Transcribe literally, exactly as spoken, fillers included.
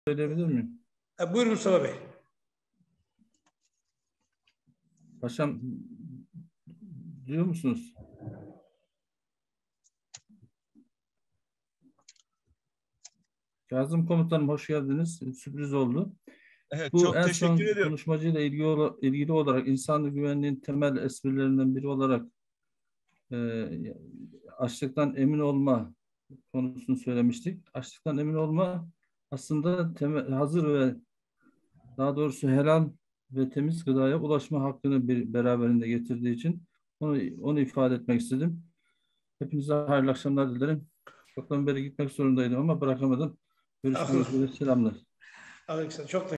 söyleyebilir miyim? E, buyurun Mustafa Bey. Paşam, duyuyor musunuz? Kazım Komutanım, hoş geldiniz. Sürpriz oldu. Evet, Bu çok en teşekkür son ediyorum. konuşmacıyla ilgili, ola- ilgili olarak insanlık güvenliğin temel esprilerinden biri olarak e, açlıktan emin olma konusunu söylemiştik. Açlıktan emin olma aslında temel, hazır ve daha doğrusu helal ve temiz gıdaya ulaşma hakkını bir, beraberinde getirdiği için onu, onu ifade etmek istedim. Hepinize hayırlı akşamlar dilerim. Çoktan beri gitmek zorundaydım ama bırakamadım. Görüşmek üzere. Selamlar. Aleykümselam. Çok